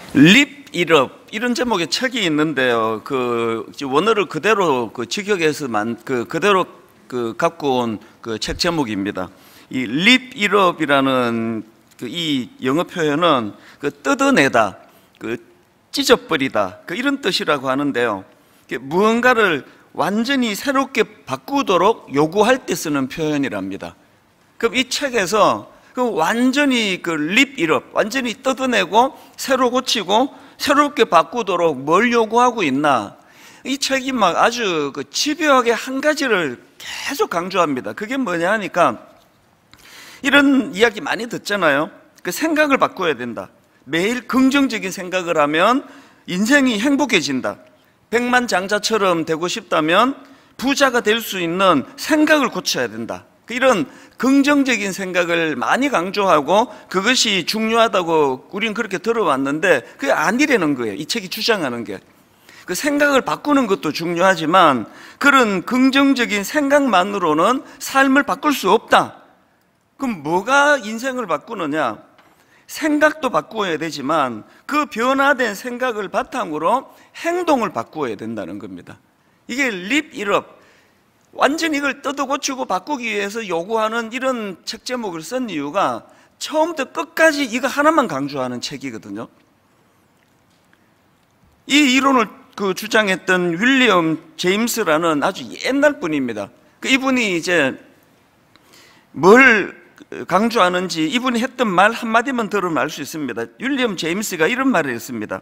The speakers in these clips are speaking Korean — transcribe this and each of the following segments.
립 일업 이런 제목의 책이 있는데요. 원어를 그대로 직역해서 그대로 갖고 온 책 제목입니다. 이 립 일업이라는 이 영어 표현은 뜯어내다, 찢어버리다 이런 뜻이라고 하는데요. 무언가를 완전히 새롭게 바꾸도록 요구할 때 쓰는 표현이랍니다. 그럼 이 책에서 완전히 립 일업, 완전히 뜯어내고 새로 고치고 새롭게 바꾸도록 뭘 요구하고 있나? 이 책이 아주 집요하게 한 가지를 계속 강조합니다. 그게 뭐냐 하니까 이런 이야기 많이 듣잖아요. 생각을 바꿔야 된다. 매일 긍정적인 생각을 하면 인생이 행복해진다. 백만장자처럼 되고 싶다면 부자가 될 수 있는 생각을 고쳐야 된다. 이런 긍정적인 생각을 많이 강조하고 그것이 중요하다고 우린 그렇게 들어왔는데 그게 아니라는 거예요. 이 책이 주장하는 게. 생각을 바꾸는 것도 중요하지만 그런 긍정적인 생각만으로는 삶을 바꿀 수 없다. 그럼 뭐가 인생을 바꾸느냐? 생각도 바꾸어야 되지만 그 변화된 생각을 바탕으로 행동을 바꾸어야 된다는 겁니다. 이게 립 일업, 완전히 이걸 뜯어고치고 바꾸기 위해서 요구하는 이런 책 제목을 쓴 이유가 처음부터 끝까지 이거 하나만 강조하는 책이거든요. 이 이론을 주장했던 윌리엄 제임스라는 아주 옛날 분입니다. 이분이 이제 뭘 강조하는지 이분이 했던 말 한마디만 들으면 알 수 있습니다. 윌리엄 제임스가 이런 말을 했습니다.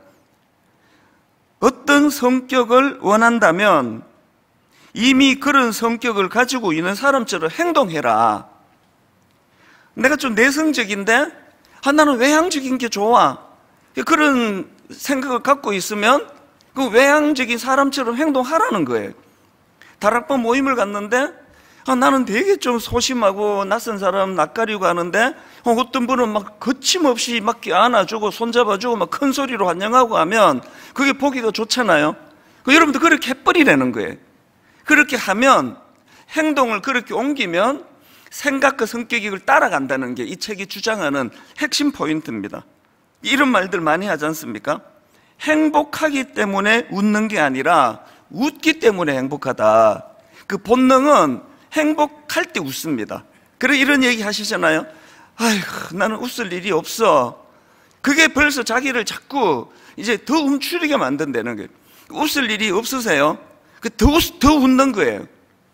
어떤 성격을 원한다면 이미 그런 성격을 가지고 있는 사람처럼 행동해라. 내가 좀 내성적인데 나는 외향적인 게 좋아. 그런 생각을 갖고 있으면 그 외향적인 사람처럼 행동하라는 거예요. 다락방 모임을 갔는데 나는 되게 좀 소심하고 낯선 사람 낯가리고 하는데 어떤 분은 거침없이 안아주고 손잡아주고 큰 소리로 환영하고 하면 그게 보기가 좋잖아요. 여러분도 그렇게 해버리라는 거예요. 그렇게 하면 행동을 그렇게 옮기면 생각과 성격이 따라간다는 게 이 책이 주장하는 핵심 포인트입니다. 이런 말들 많이 하지 않습니까? 행복하기 때문에 웃는 게 아니라 웃기 때문에 행복하다. 그 본능은 행복할 때 웃습니다. 그래 이런 얘기 하시잖아요. 아이고 나는 웃을 일이 없어. 그게 벌써 자기를 자꾸 이제 더 움츠리게 만든다는 거예요. 웃을 일이 없으세요? 더 웃는 거예요.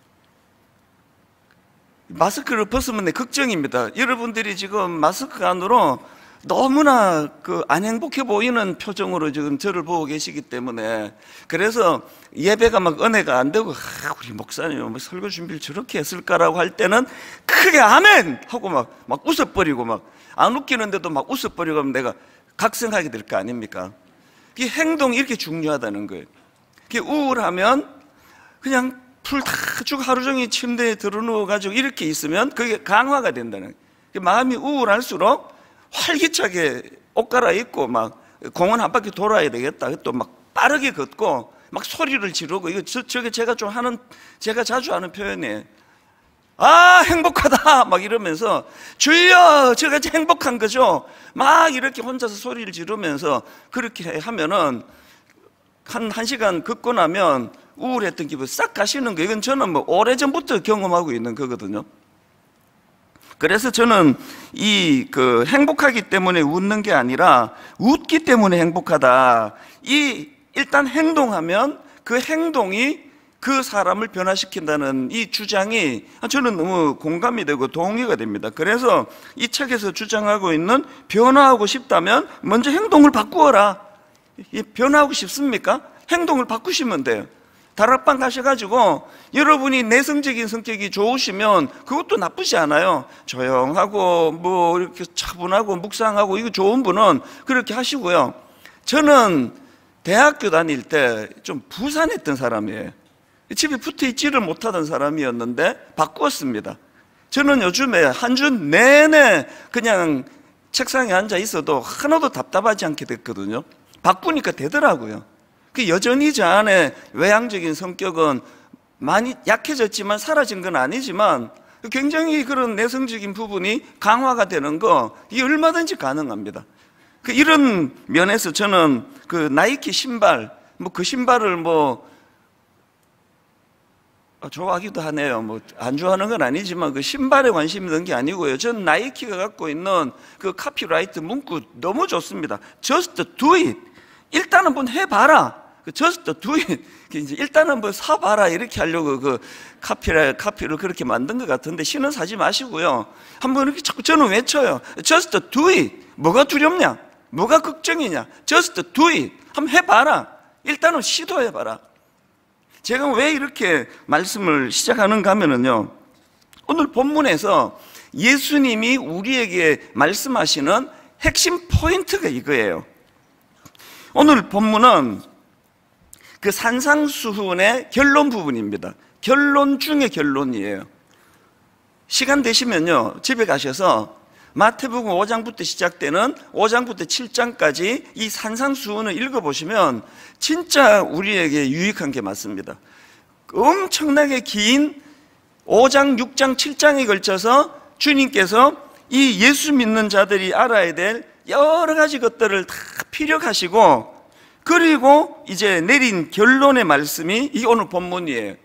마스크를 벗으면 걱정입니다. 여러분들이 지금 마스크 안으로 너무나 안 행복해 보이는 표정으로 지금 저를 보고 계시기 때문에 그래서 예배가 은혜가 안 되고 우리 목사님 설교 준비를 저렇게 했을까라고 할 때는 크게 아멘! 하고 막 웃어버리고 안 웃기는데도 웃어버리고 하면 내가 각성하게 될 거 아닙니까? 이 행동이 이렇게 중요하다는 거예요. 우울하면 그냥 풀 다 주고 하루 종일 침대에 들어누워가지고 이렇게 있으면 그게 강화가 된다는 거예요. 마음이 우울할수록 활기차게 옷 갈아입고 공원 한 바퀴 돌아야 되겠다. 또 빠르게 걷고 소리를 지르고 저게 제가 자주 하는 표현이에요. 행복하다 이러면서 주여 제가 행복한 거죠. 이렇게 혼자서 소리를 지르면서 그렇게 하면은 한 시간 걷고 나면 우울했던 기분 싹 가시는 거예요. 이건 저는 오래전부터 경험하고 있는 거거든요. 그래서 저는 행복하기 때문에 웃는 게 아니라 웃기 때문에 행복하다. 일단 행동하면 그 행동이 그 사람을 변화시킨다는 이 주장이 저는 너무 공감이 되고 동의가 됩니다. 그래서 이 책에서 주장하고 있는 변화하고 싶다면 먼저 행동을 바꾸어라. 변화하고 싶습니까? 행동을 바꾸시면 돼요. 다락방 가셔가지고 여러분이 내성적인 성격이 좋으시면 그것도 나쁘지 않아요. 조용하고 이렇게 차분하고 묵상하고 이거 좋은 분은 그렇게 하시고요. 저는 대학교 다닐 때 좀 부산했던 사람이에요. 집에 붙어 있지를 못하던 사람이었는데 바꾸었습니다. 저는 요즘에 한 주 내내 그냥 책상에 앉아 있어도 하나도 답답하지 않게 됐거든요. 바꾸니까 되더라고요. 여전히 저 안에 외향적인 성격은 많이 약해졌지만 사라진 건 아니지만 굉장히 그런 내성적인 부분이 강화가 되는 거 이게 얼마든지 가능합니다. 이런 면에서 저는 그 나이키 신발, 그 신발을 좋아하기도 하네요. 안 좋아하는 건 아니지만 그 신발에 관심이 있는 게 아니고요. 전 나이키가 갖고 있는 그 카피라이트 문구 너무 좋습니다. Just do it. 일단 한번 해봐라. Just do it. 이제 일단 한번 사봐라. 이렇게 하려고 그 카피를 그렇게 만든 것 같은데 신은 사지 마시고요. 한번 이렇게 자꾸 저는 외쳐요. Just do it. 뭐가 두렵냐? 뭐가 걱정이냐? Just do it. 한번 해봐라. 일단은 시도해봐라. 제가 왜 이렇게 말씀을 시작하는가 하면요, 오늘 본문에서 예수님이 우리에게 말씀하시는 핵심 포인트가 이거예요. 오늘 본문은 그 산상수훈의 결론 부분입니다. 결론 중의 결론이에요. 시간 되시면요, 집에 가셔서 마태복음 5장부터 시작되는 5장부터 7장까지 이 산상수훈을 읽어보시면 진짜 우리에게 유익한 게 맞습니다. 엄청나게 긴 5장, 6장, 7장에 걸쳐서 주님께서 이 예수 믿는 자들이 알아야 될 여러 가지 것들을 다 피력하시고, 그리고 이제 내린 결론의 말씀이 이 오늘 본문이에요.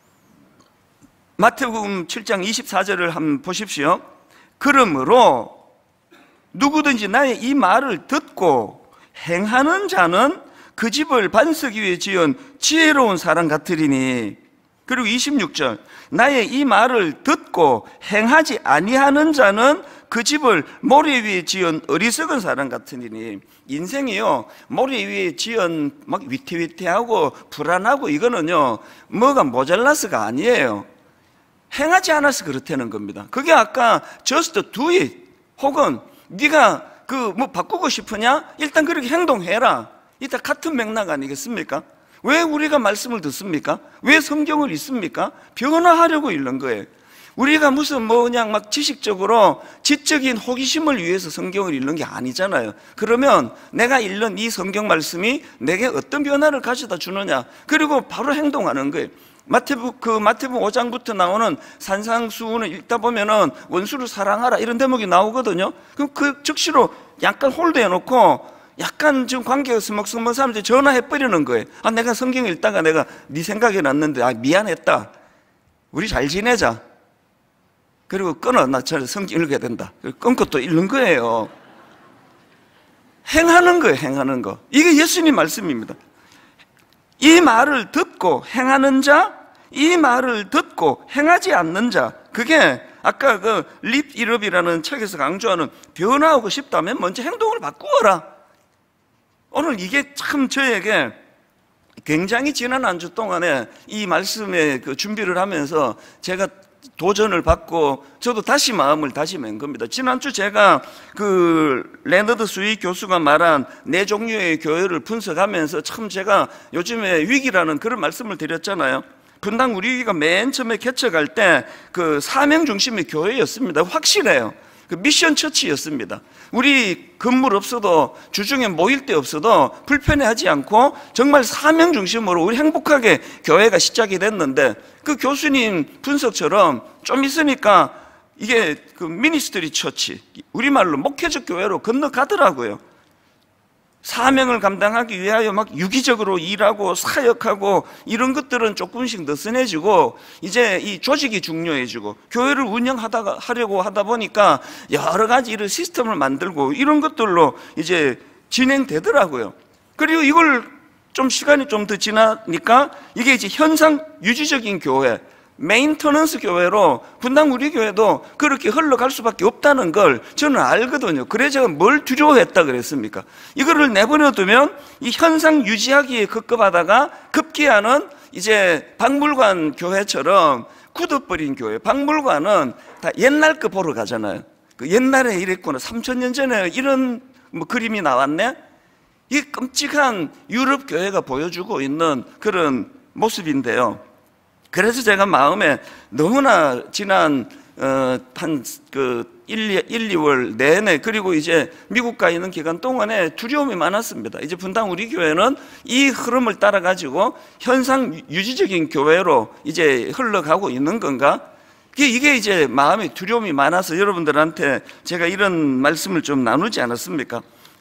마태복음 7장 24절을 한번 보십시오. 그러므로 누구든지 나의 이 말을 듣고 행하는 자는 그 집을 반석 위에 지은 지혜로운 사람 같으리니. 그리고 26절, 나의 이 말을 듣고 행하지 아니하는 자는 그 집을 모래 위에 지은 어리석은 사람 같으니. 인생이요, 모래 위에 지은 막 위태위태하고 불안하고 이거는요, 뭐가 모자라서가 아니에요. 행하지 않아서 그렇다는 겁니다. 그게 아까 just do it, 혹은 네가 바꾸고 싶으냐? 일단 그렇게 행동해라. 이따 같은 맥락 아니겠습니까? 왜 우리가 말씀을 듣습니까? 왜 성경을 읽습니까? 변화하려고 읽는 거예요. 우리가 무슨 그냥 막 지식적으로 지적인 호기심을 위해서 성경을 읽는 게 아니잖아요. 그러면 내가 읽는 이 성경 말씀이 내게 어떤 변화를 가져다 주느냐, 그리고 바로 행동하는 거예요. 마태복음 5장부터 나오는 산상수훈을 읽다 보면은 원수를 사랑하라 이런 대목이 나오거든요. 그럼 그 즉시로 약간 홀드해 놓고 약간 지금 관계가 서먹서먹한 사람들이 전화해 버리는 거예요. 내가 성경 읽다가 내가 네 생각이 났는데 미안했다. 우리 잘 지내자. 그리고 끊어. 나 저 성경 읽어야 된다. 끊고 또 읽는 거예요. 행하는 거예요. 행하는 거. 이게 예수님 말씀입니다. 이 말을 듣고 행하는 자, 이 말을 듣고 행하지 않는 자, 그게 아까 그 립 일업이라는 책에서 강조하는 변화하고 싶다면 먼저 행동을 바꾸어라. 오늘 이게 참 저에게 굉장히 지난 한 주 동안에 이 말씀에 그 준비를 하면서 제가 도전을 받고 저도 다시 마음을 다짐한 겁니다. 지난주 제가 그 레너드 스윗 교수가 말한 네 종류의 교회를 분석하면서 참 제가 요즘에 위기라는 그런 말씀을 드렸잖아요. 분당 우리 교회가 맨 처음에 개척할 때 그 사명 중심의 교회였습니다. 확실해요. 그 미션 처치였습니다. 우리 건물 없어도 주중에 모일 때 없어도 불편해하지 않고 정말 사명 중심으로 우리 행복하게 교회가 시작이 됐는데, 그 교수님 분석처럼 좀 있으니까 이게 그 미니스트리 처치, 우리말로 목회적 교회로 건너가더라고요. 사명을 감당하기 위하여 막 유기적으로 일하고 사역하고 이런 것들은 조금씩 느슨해지고 이제 이 조직이 중요해지고 교회를 하려고 하다 보니까 여러 가지 이런 시스템을 만들고 이런 것들로 이제 진행되더라고요. 그리고 이걸 좀 시간이 좀 더 지나니까 이게 이제 현상 유지적인 교회, 메인터넌스 교회로 분당 우리 교회도 그렇게 흘러갈 수밖에 없다는 걸 저는 알거든요. 그래 제가 뭘 두려워했다 그랬습니까? 이거를 내버려두면 이 현상 유지하기에 급급하다가 급기야는 이제 박물관 교회처럼 굳어버린 교회. 박물관은 다 옛날 거 보러 가잖아요. 그 옛날에 이랬구나, 3000년 전에 이런 그림이 나왔네. 이 끔찍한 유럽 교회가 보여주고 있는 그런 모습인데요. 그래서 제가 마음에 너무나 지난 한 2월 내내, 그리고 이제 미국 가 있는 기간 동안에 두려움이 많았습니다. 이제 분당 우리 교회는 이 흐름을 따라 가지고 현상 유지적인 교회로 이제 흘러가고 있는 건가? 이게 이제 마음에 두려움이 많아서 여러분들한테 제가 이런 말씀을 좀 나누지 않았습니까?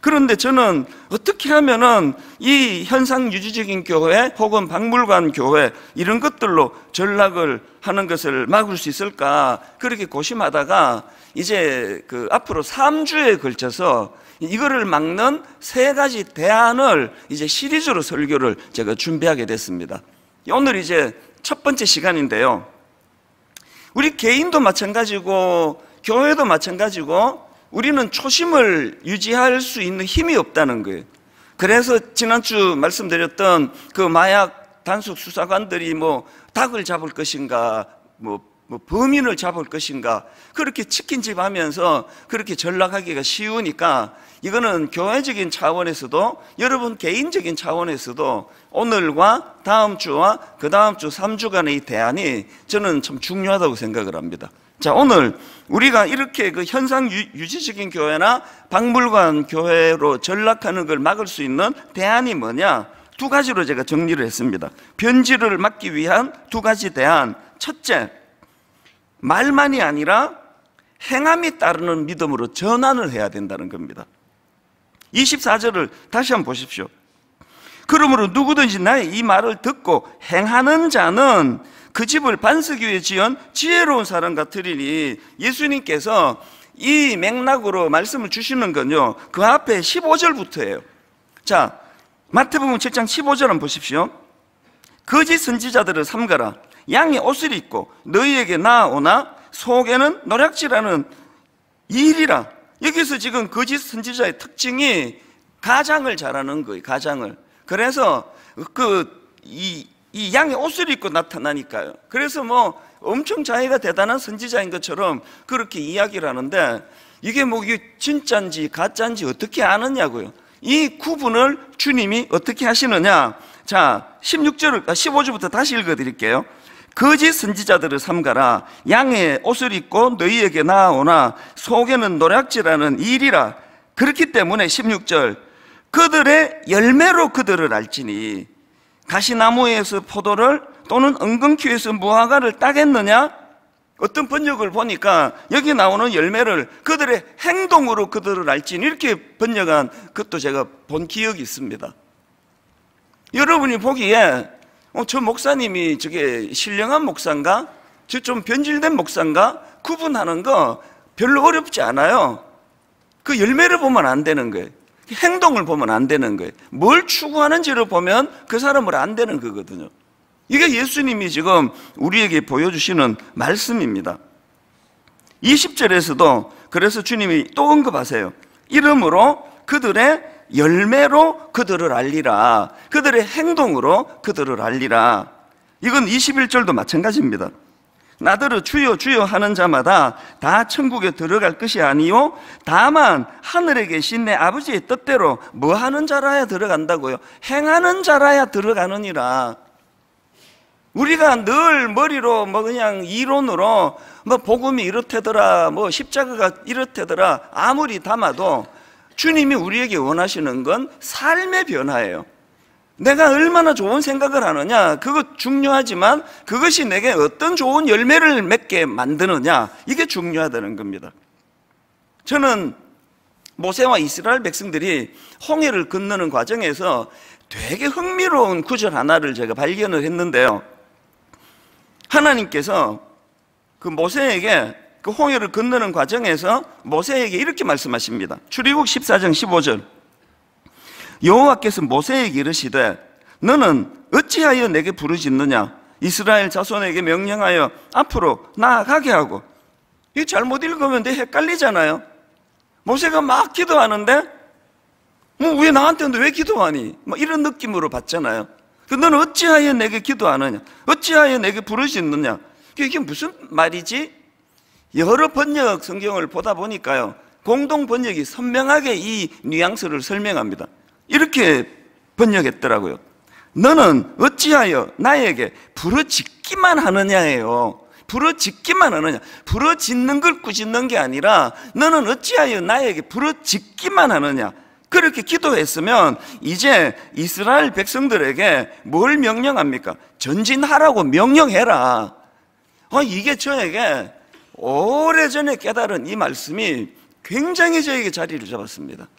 그런데 저는 어떻게 하면은 이 현상 유지적인 교회 혹은 박물관 교회 이런 것들로 전락을 하는 것을 막을 수 있을까 그렇게 고심하다가 이제 그 앞으로 3주에 걸쳐서 이거를 막는 3가지 대안을 이제 시리즈로 설교를 제가 준비하게 됐습니다. 오늘 이제 첫 번째 시간인데요. 우리 개인도 마찬가지고 교회도 마찬가지고 우리는 초심을 유지할 수 있는 힘이 없다는 거예요. 그래서 지난주 말씀드렸던 그 마약 단속 수사관들이 뭐 닭을 잡을 것인가 뭐 범인을 잡을 것인가 그렇게 치킨집 하면서 그렇게 전락하기가 쉬우니까 이거는 교회적인 차원에서도 여러분 개인적인 차원에서도 오늘과 다음 주와 그 다음 주 3주간의 이 대안이 저는 참 중요하다고 생각을 합니다. 자, 오늘 우리가 이렇게 그 현상 유지적인 교회나 박물관 교회로 전락하는 걸 막을 수 있는 대안이 뭐냐? 2가지로 제가 정리를 했습니다. 변질을 막기 위한 2가지 대안. 첫째, 말만이 아니라 행함이 따르는 믿음으로 전환을 해야 된다는 겁니다. 24절을 다시 한번 보십시오. 그러므로 누구든지 나의 이 말을 듣고 행하는 자는 그 집을 반석 위에 지은 지혜로운 사람 같으리니, 예수님께서 이 맥락으로 말씀을 주시는 건요, 그 앞에 15절부터예요. 자, 마태복음 7장 15절 한번 보십시오. 거짓 선지자들을 삼가라. 양의 옷을 입고 너희에게 나아오나 속에는 노략질하는 일이라. 여기서 지금 거짓 선지자의 특징이 가장을 잘하는 거예요. 가장을. 그래서 이 양의 옷을 입고 나타나니까요. 그래서 뭐 엄청 자기가 대단한 선지자인 것처럼 그렇게 이야기를 하는데, 이게 뭐 이게 진짜인지 가짜인지 어떻게 아느냐고요. 이 구분을 주님이 어떻게 하시느냐. 자, 15절부터 다시 읽어드릴게요. 거짓 선지자들을 삼가라. 양의 옷을 입고 너희에게 나아오나 속에는 노략질하는 일이라. 그렇기 때문에 16절, 그들의 열매로 그들을 알지니 가시나무에서 포도를 또는 엉겅퀴에서 무화과를 따겠느냐? 어떤 번역을 보니까 여기 나오는 열매를 그들의 행동으로 그들을 알지니 이렇게 번역한 것도 제가 본 기억이 있습니다. 여러분이 보기에 저 목사님이 저게 신령한 목사인가? 저 좀 변질된 목사인가? 구분하는 거 별로 어렵지 않아요. 그 열매를 보면 안 되는 거예요. 행동을 보면 안 되는 거예요. 뭘 추구하는지를 보면 그 사람을 안 되는 거거든요. 이게 예수님이 지금 우리에게 보여주시는 말씀입니다. 20절에서도 그래서 주님이 또 언급하세요. 이러므로 그들의 열매로 그들을 알리라. 그들의 행동으로 그들을 알리라. 이건 21절도 마찬가지입니다. 나더러 주여 주여 하는 자마다 다 천국에 들어갈 것이 아니요 다만 하늘에 계신 내 아버지의 뜻대로 뭐 하는 자라야 들어간다고요? 행하는 자라야 들어가느니라. 우리가 늘 머리로 뭐 그냥 이론으로 뭐 복음이 이렇다더라, 뭐 십자가가 이렇다더라 아무리 담아도 주님이 우리에게 원하시는 건 삶의 변화예요. 내가 얼마나 좋은 생각을 하느냐, 그것 중요하지만 그것이 내게 어떤 좋은 열매를 맺게 만드느냐, 이게 중요하다는 겁니다. 저는 모세와 이스라엘 백성들이 홍해를 건너는 과정에서 되게 흥미로운 구절 하나를 제가 발견을 했는데요. 하나님께서 그 모세에게 그 홍해를 건너는 과정에서 모세에게 이렇게 말씀하십니다. 출애굽 14장 15절. 여호와께서 모세에게 이르시되 너는 어찌하여 내게 부르짖느냐? 이스라엘 자손에게 명령하여 앞으로 나아가게 하고. 이거 잘못 읽으면 되게 헷갈리잖아요. 모세가 막 기도하는데 뭐 왜 나한테는 왜 기도하니? 뭐 이런 느낌으로 받잖아요. 너는 어찌하여 내게 기도하느냐? 어찌하여 내게 부르짖느냐? 이게 무슨 말이지? 여러 번역 성경을 보다 보니까요, 공동 번역이 선명하게 이 뉘앙스를 설명합니다. 이렇게 번역했더라고요. 너는 어찌하여 나에게 부르짖기만 하느냐예요. 부르짖기만 하느냐. 부르짖는 걸 꾸짖는 게 아니라 너는 어찌하여 나에게 부르짖기만 하느냐. 그렇게 기도했으면 이제 이스라엘 백성들에게 뭘 명령합니까? 전진하라고 명령해라. 이게 저에게 오래전에 깨달은 이 말씀이 굉장히 저에게 자리를 잡았습니다.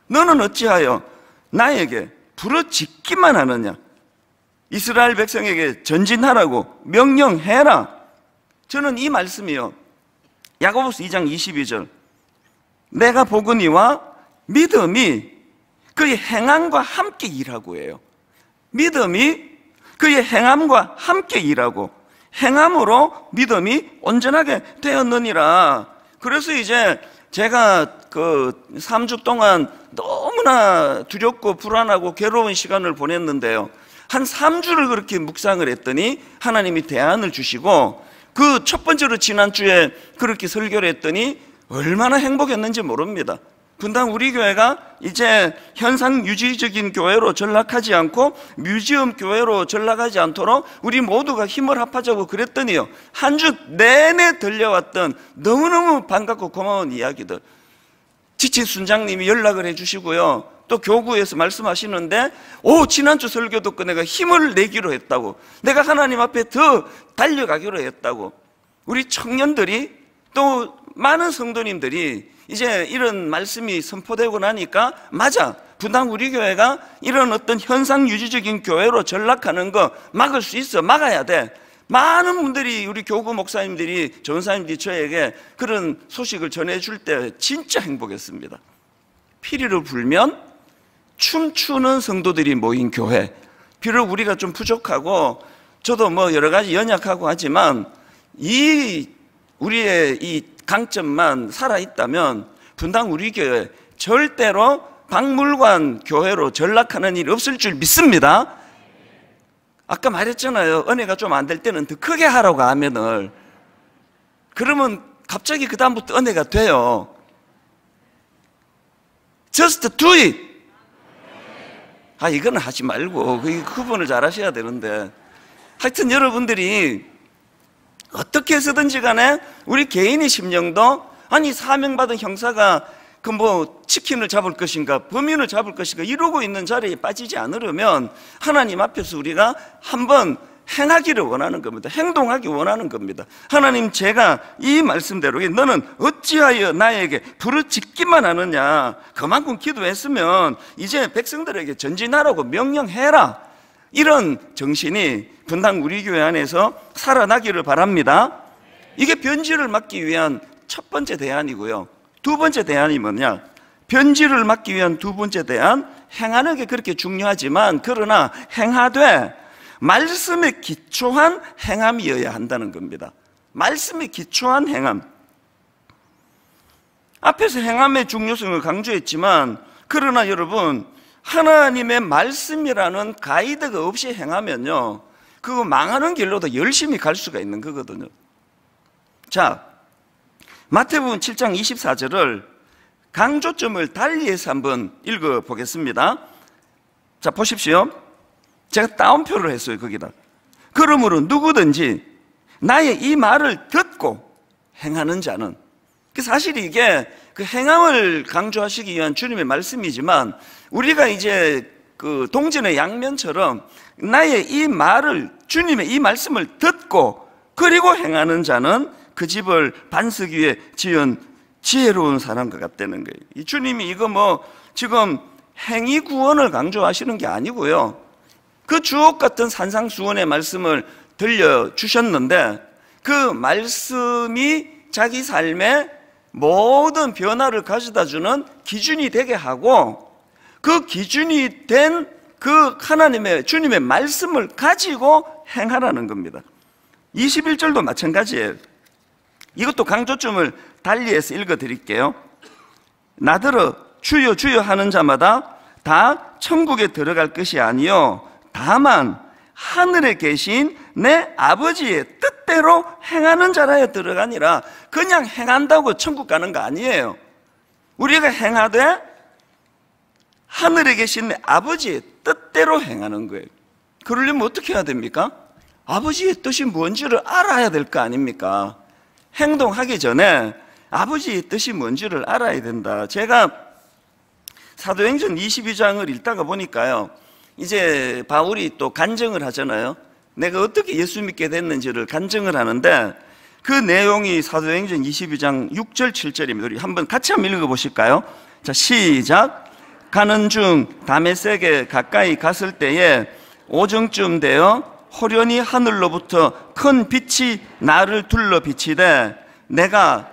너는 어찌하여 나에게 부르짖기만 하느냐? 이스라엘 백성에게 전진하라고 명령해라. 저는 이 말씀이요, 야고보서 2장 22절, 내가 보거니와 믿음이 그의 행함과 함께 일하고 해요. 믿음이 그의 행함과 함께 일하고 행함으로 믿음이 온전하게 되었느니라. 그래서 이제 제가 그 3주 동안 너무나 두렵고 불안하고 괴로운 시간을 보냈는데요, 한 3주를 그렇게 묵상을 했더니 하나님이 대안을 주시고, 그 첫 번째로 지난주에 그렇게 설교를 했더니 얼마나 행복했는지 모릅니다. 분당 우리 교회가 이제 현상 유지적인 교회로 전락하지 않고 뮤지엄 교회로 전락하지 않도록 우리 모두가 힘을 합하자고 그랬더니요, 한 주 내내 들려왔던 너무너무 반갑고 고마운 이야기들, 지친 순장님이 연락을 해주시고요, 또 교구에서 말씀하시는데, 지난주 설교 듣고 내가 힘을 내기로 했다고, 내가 하나님 앞에 더 달려가기로 했다고, 우리 청년들이 또 많은 성도님들이 이제 이런 말씀이 선포되고 나니까, 맞아, 분당 우리 교회가 이런 어떤 현상 유지적인 교회로 전락하는 거 막을 수 있어, 막아야 돼. 많은 분들이, 우리 교구 목사님들이, 전사님들이 저에게 그런 소식을 전해줄 때 진짜 행복했습니다. 피리를 불면 춤추는 성도들이 모인 교회. 비록 우리가 좀 부족하고 저도 뭐 여러 가지 연약하고 하지만 우리의 이 강점만 살아있다면 분당 우리 교회 절대로 박물관 교회로 전락하는 일이 없을 줄 믿습니다. 아까 말했잖아요, 은혜가 좀 안 될 때는 더 크게 하라고, 아멘을. 그러면 갑자기 그 다음부터 은혜가 돼요. Just do it. 이거는 하지 말고 그 구분을 잘 하셔야 되는데, 하여튼 여러분들이 어떻게 해서든지 간에 우리 개인의 심령도, 아니 사명받은 형사가 그 뭐 치킨을 잡을 것인가 범인을 잡을 것인가 이러고 있는 자리에 빠지지 않으려면 하나님 앞에서 우리가 한번 행하기를 원하는 겁니다. 행동하기 원하는 겁니다. 하나님, 제가 이 말씀대로 너는 어찌하여 나에게 부르짖기만 하느냐, 그만큼 기도했으면 이제 백성들에게 전진하라고 명령해라. 이런 정신이 분당 우리 교회 안에서 살아나기를 바랍니다. 이게 변질을 막기 위한 첫 번째 대안이고요. 두 번째 대안이 뭐냐? 변질을 막기 위한 두 번째 대안, 행하는 게 그렇게 중요하지만 그러나 행하되 말씀에 기초한 행함이어야 한다는 겁니다. 말씀에 기초한 행함. 앞에서 행함의 중요성을 강조했지만, 그러나 여러분, 하나님의 말씀이라는 가이드가 없이 행하면요, 그거 망하는 길로도 열심히 갈 수가 있는 거거든요. 자, 마태복음 7장 24절을 강조점을 달리해서 한번 읽어보겠습니다. 자, 보십시오. 제가 따옴표를 했어요, 거기다. 그러므로 누구든지 나의 이 말을 듣고 행하는 자는, 사실 이게 그 행함을 강조하시기 위한 주님의 말씀이지만, 우리가 이제 그 동전의 양면처럼 나의 이 말을, 주님의 이 말씀을 듣고 그리고 행하는 자는 그 집을 반석 위에 지은 지혜로운 사람과 같다는 거예요. 이 주님이 이거 뭐 지금 행위 구원을 강조하시는 게 아니고요, 그 주옥 같은 산상수훈의 말씀을 들려주셨는데 그 말씀이 자기 삶에 모든 변화를 가져다주는 기준이 되게 하고, 그 기준이 된 그 하나님의 주님의 말씀을 가지고 행하라는 겁니다. 21절도 마찬가지예요. 이것도 강조점을 달리해서 읽어드릴게요. 나더러 주여 주여 하는 자마다 다 천국에 들어갈 것이 아니요 다만 하늘에 계신 내 아버지의 뜻대로 행하는 자라야 들어가니라. 그냥 행한다고 천국 가는 거 아니에요. 우리가 행하되 하늘에 계신 내 아버지의 뜻대로 행하는 거예요. 그러려면 어떻게 해야 됩니까? 아버지의 뜻이 뭔지를 알아야 될 거 아닙니까? 행동하기 전에 아버지의 뜻이 뭔지를 알아야 된다. 제가 사도행전 22장을 읽다가 보니까요, 이제 바울이 또 간증을 하잖아요. 내가 어떻게 예수 믿게 됐는지를 간증을 하는데, 그 내용이 사도행전 22장 6절 7절입니다. 우리 한번 같이 한번 읽어보실까요? 자, 시작. 가는 중 다메섹에 가까이 갔을 때에 오정쯤 되어 호련히 하늘로부터 큰 빛이 나를 둘러 비치되 내가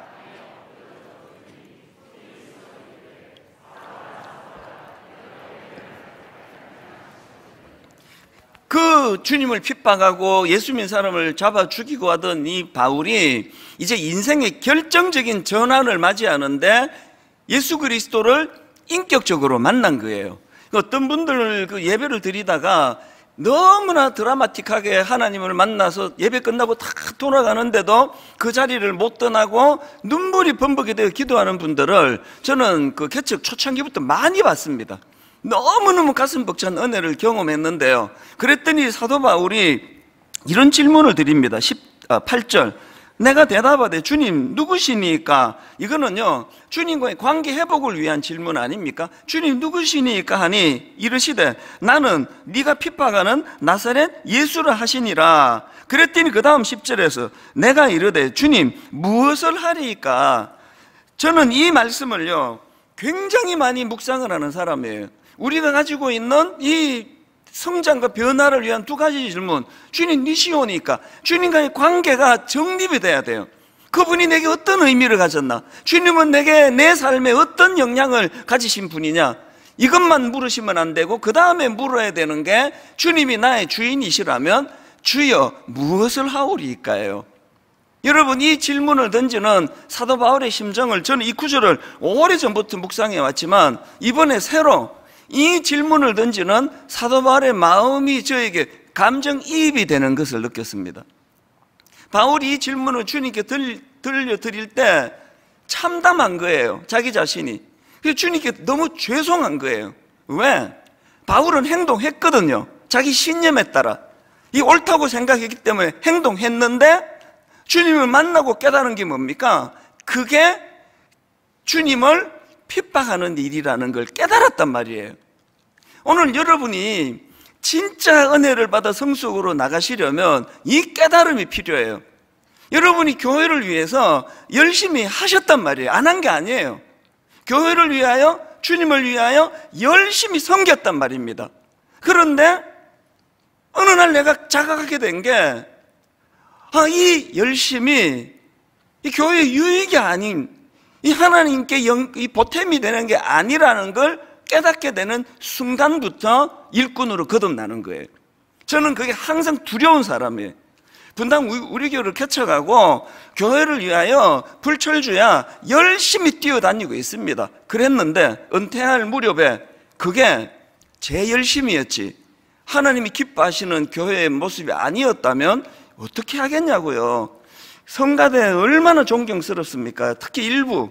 그 주님을 핍박하고 예수 믿는 사람을 잡아 죽이고 하던 이 바울이 이제 인생의 결정적인 전환을 맞이하는데 예수 그리스도를 인격적으로 만난 거예요. 어떤 분들 그 예배를 드리다가 너무나 드라마틱하게 하나님을 만나서 예배 끝나고 다 돌아가는데도 그 자리를 못 떠나고 눈물이 범벅이 되어 기도하는 분들을 저는 그 개척 초창기부터 많이 봤습니다. 너무너무 가슴 벅찬 은혜를 경험했는데요. 그랬더니 사도 바울이 이런 질문을 드립니다. 8절. 내가 대답하되 주님 누구시니까? 이거는요 주님과의 관계 회복을 위한 질문 아닙니까? 주님 누구시니까 하니 이르시되 나는 네가 핍박하는 나사렛 예수라 하시니라. 그랬더니 그 다음 10절에서 내가 이르되 주님 무엇을 하리이까? 저는 이 말씀을요 굉장히 많이 묵상을 하는 사람이에요. 우리가 가지고 있는 이 성장과 변화를 위한 두 가지 질문. 주님 니시오니까 주님과의 관계가 정립이 돼야 돼요. 그분이 내게 어떤 의미를 가졌나? 주님은 내게 내 삶에 어떤 영향을 가지신 분이냐? 이것만 물으시면 안 되고 그 다음에 물어야 되는 게 주님이 나의 주인이시라면 주여 무엇을 하오리이까요? 여러분 이 질문을 던지는 사도 바울의 심정을 저는 이 구절을 오래전부터 묵상해 왔지만 이번에 새로 이 질문을 던지는 사도 바울의 마음이 저에게 감정이입이 되는 것을 느꼈습니다. 바울이 이 질문을 주님께 들려드릴 때 참담한 거예요. 자기 자신이. 그래서 주님께 너무 죄송한 거예요. 왜? 바울은 행동했거든요. 자기 신념에 따라 이 옳다고 생각했기 때문에 행동했는데 주님을 만나고 깨달은 게 뭡니까? 그게 주님을 핍박하는 일이라는 걸 깨달았단 말이에요. 오늘 여러분이 진짜 은혜를 받아 성숙으로 나가시려면 이 깨달음이 필요해요. 여러분이 교회를 위해서 열심히 하셨단 말이에요. 안 한 게 아니에요. 교회를 위하여 주님을 위하여 열심히 섬겼단 말입니다. 그런데 어느 날 내가 자각하게 된 게 이 열심이 이 교회의 유익이 아닌 이 하나님께 이 보탬이 되는 게 아니라는 걸 깨닫게 되는 순간부터 일꾼으로 거듭나는 거예요. 저는 그게 항상 두려운 사람이에요. 분당 우리 교회를 개척하고 교회를 위하여 불철주야 열심히 뛰어다니고 있습니다. 그랬는데 은퇴할 무렵에 그게 제 열심이었지 하나님이 기뻐하시는 교회의 모습이 아니었다면 어떻게 하겠냐고요. 성가대 얼마나 존경스럽습니까? 특히 일부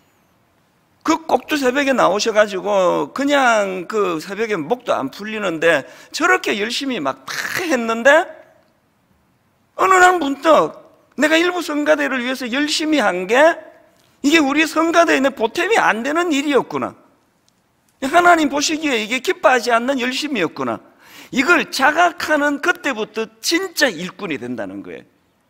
그 꼭두 새벽에 나오셔가지고 그냥 그 새벽에 목도 안 풀리는데 저렇게 열심히 막 다 했는데 어느 날 문득 내가 일부 성가대를 위해서 열심히 한 게 이게 우리 성가대에 보탬이 안 되는 일이었구나. 하나님 보시기에 이게 기뻐하지 않는 열심이었구나. 이걸 자각하는 그때부터 진짜 일꾼이 된다는 거예요.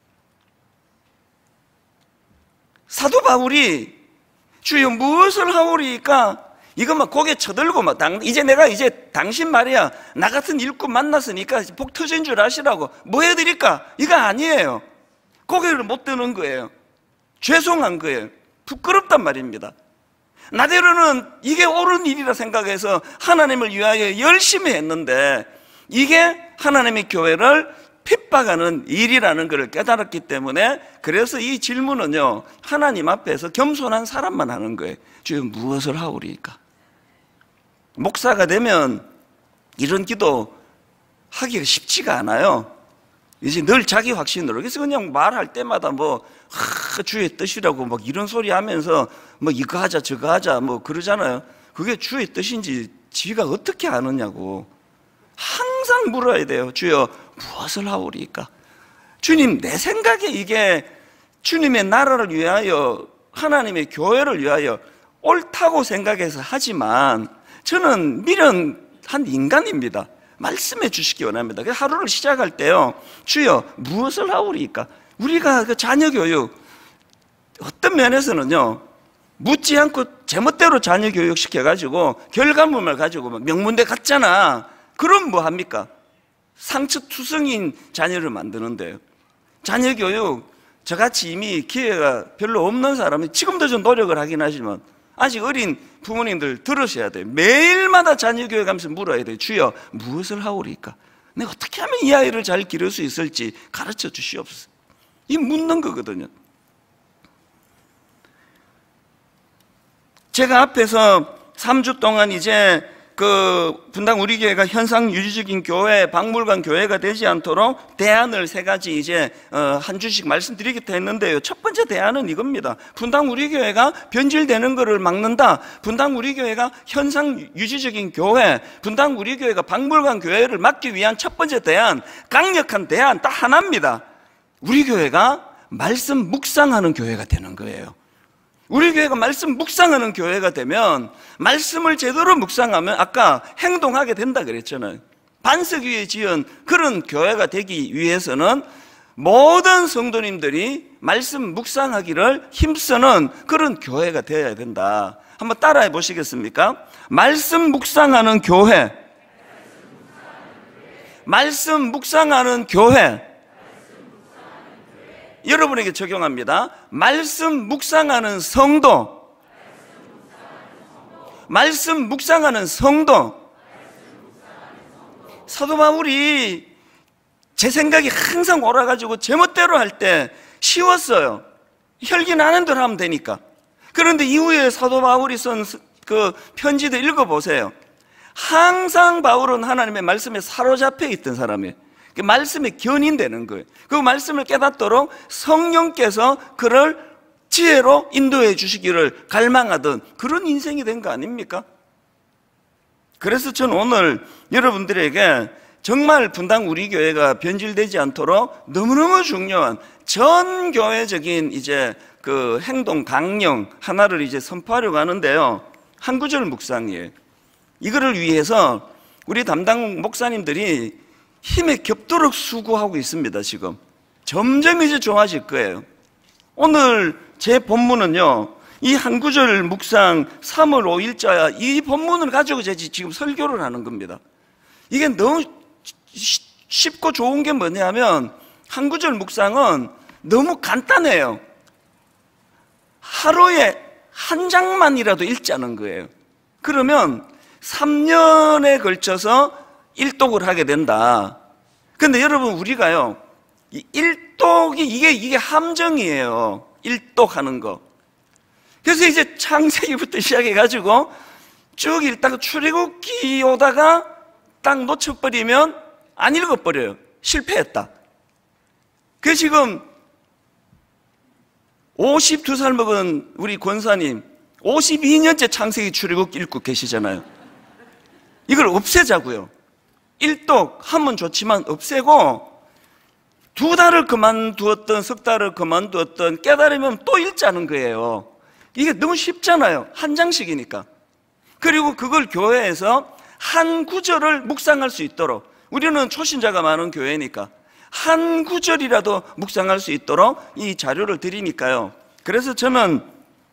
사도 바울이 주여 무엇을 하오리까? 이거 막 고개 쳐들고 막 내가 당신 말이야 나 같은 일꾼 만났으니까 복 터진 줄 아시라고 뭐 해드릴까? 이거 아니에요. 고개를 못 드는 거예요. 죄송한 거예요. 부끄럽단 말입니다. 나대로는 이게 옳은 일이라 생각해서 하나님을 위하여 열심히 했는데 이게 하나님의 교회를 핍박하는 일이라는 것을 깨달았기 때문에 그래서 이 질문은요 하나님 앞에서 겸손한 사람만 하는 거예요. 주여 무엇을 하오리까? 목사가 되면 이런 기도 하기가 쉽지가 않아요. 이제 늘 자기 확신으로 그래서 그냥 말할 때마다 주의 뜻이라고 막 이런 소리 하면서 이거 하자 저거 하자 그러잖아요. 그게 주의 뜻인지 지가 어떻게 아느냐고 항상 물어야 돼요. 주여 무엇을 하오리까? 주님 내 생각에 이게 주님의 나라를 위하여 하나님의 교회를 위하여 옳다고 생각해서 하지만 저는 미련한 인간입니다. 말씀해 주시기 원합니다. 그래서 하루를 시작할 때요 주여 무엇을 하오리까? 우리가 그 자녀 교육 어떤 면에서는요 묻지 않고 제멋대로 자녀 교육시켜가지고 결과물만 가지고 명문대 갔잖아. 그럼 뭐 합니까? 상처투성인 자녀를 만드는데요. 자녀 교육, 저같이 이미 기회가 별로 없는 사람은 지금도 좀 노력을 하긴 하지만 아직 어린 부모님들 들으셔야 돼요. 매일마다 자녀 교육하면서 물어야 돼요. 주여, 무엇을 하오리까? 내가 어떻게 하면 이 아이를 잘 기를 수 있을지 가르쳐 주시옵소서. 이 묻는 거거든요. 제가 앞에서 3주 동안 이제 분당 우리 교회가 현상 유지적인 교회, 박물관 교회가 되지 않도록 대안을 3가지 이제 한 주씩 말씀드리겠다 했는데요. 첫 번째 대안은 이겁니다. 분당 우리 교회가 변질되는 것을 막는다. 분당 우리 교회가 현상 유지적인 교회, 분당 우리 교회가 박물관 교회를 막기 위한 첫 번째 대안, 강력한 대안 딱 하나입니다. 우리 교회가 말씀 묵상하는 교회가 되는 거예요. 우리 교회가 말씀 묵상하는 교회가 되면 말씀을 제대로 묵상하면 아까 행동하게 된다 그랬잖아요. 반석 위에 지은 그런 교회가 되기 위해서는 모든 성도님들이 말씀 묵상하기를 힘쓰는 그런 교회가 되어야 된다. 한번 따라해 보시겠습니까? 말씀 묵상하는 교회, 말씀 묵상하는 교회. 여러분에게 적용합니다. 말씀 묵상하는 성도, 말씀 묵상하는 성도. 사도 바울이 제 생각이 항상 옳아가지고 제멋대로 할 때 쉬웠어요. 혈기 나는 대로 하면 되니까. 그런데 이후에 사도 바울이 쓴 그 편지도 읽어보세요. 항상 바울은 하나님의 말씀에 사로잡혀 있던 사람이에요. 그 말씀에 견인되는 거예요. 그 말씀을 깨닫도록 성령께서 그를 지혜로 인도해 주시기를 갈망하던 그런 인생이 된 거 아닙니까? 그래서 저는 오늘 여러분들에게 정말 분당 우리 교회가 변질되지 않도록 너무너무 중요한 전 교회적인 이제 그 행동 강령 하나를 이제 선포하려고 하는데요. 한 구절 묵상이에요. 이거를 위해서 우리 담당 목사님들이 힘에 겹도록 수고하고 있습니다. 지금 점점 이제 좋아질 거예요. 오늘 제 본문은요, 이 한 구절 묵상 3월 5일자 이 본문을 가지고 제가 지금 설교를 하는 겁니다. 이게 너무 쉽고 좋은 게 뭐냐면 한 구절 묵상은 너무 간단해요. 하루에 한 장만이라도 읽자는 거예요. 그러면 3년에 걸쳐서 일독을 하게 된다. 근데 여러분, 우리가요, 이 일독이 이게 함정이에요. 일독하는 거. 그래서 이제 창세기부터 시작해가지고 쭉 읽다가 출애굽기 오다가 딱 놓쳐버리면 안 읽어버려요. 실패했다. 그래서 지금 52살 먹은 우리 권사님 52년째 창세기 출애굽기 읽고 계시잖아요. 이걸 없애자고요. 일독 하면 좋지만 없애고 2달을 그만두었던 석 달을 그만두었던 깨달으면 또 읽자는 거예요. 이게 너무 쉽잖아요. 한 장씩이니까. 그리고 그걸 교회에서 한 구절을 묵상할 수 있도록, 우리는 초신자가 많은 교회니까 한 구절이라도 묵상할 수 있도록 이 자료를 드리니까요. 그래서 저는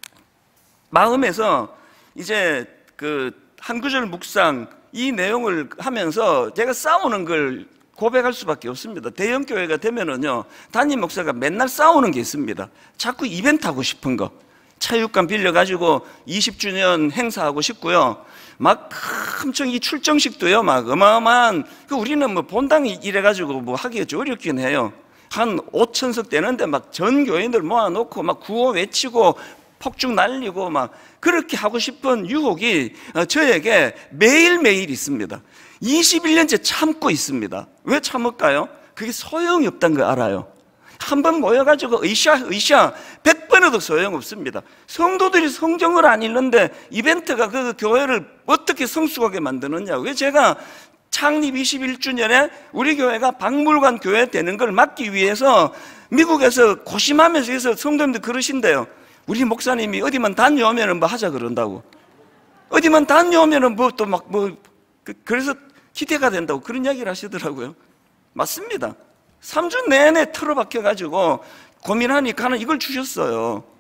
마음에서 이제 그 한 구절 묵상 이 내용을 하면서 제가 싸우는 걸 고백할 수밖에 없습니다. 대형 교회가 되면은요, 담임 목사가 맨날 싸우는 게 있습니다. 자꾸 이벤트 하고 싶은 거, 차육관 빌려가지고 20주년 행사하고 싶고요. 막 엄청 이 출정식도요, 막 어마어마한, 우리는 뭐 본당이 이래가지고 뭐 하기가 좀 어렵긴 해요. 한 5천석 되는데 막 전 교인들 모아놓고 막 구호 외치고 폭죽 날리고 막 그렇게 하고 싶은 유혹이 저에게 매일매일 있습니다. 21년째 참고 있습니다. 왜 참을까요? 그게 소용이 없다는 걸 알아요. 한번 모여가지고 으쌰 100번에도 소용없습니다. 성도들이 성경을 안 읽는데 이벤트가 그 교회를 어떻게 성숙하게 만드느냐. 왜 제가 창립 21주년에 우리 교회가 박물관 교회 되는 걸 막기 위해서 미국에서 고심하면서 해서 성도님들 그러신대요. 우리 목사님이 어디만 다녀오면 뭐 하자 그런다고. 어디만 다녀오면 뭐 또 막 그래서 기대가 된다고 그런 이야기를 하시더라고요. 맞습니다. 3주 내내 틀어박혀가지고 고민하니까 하나 이걸 주셨어요.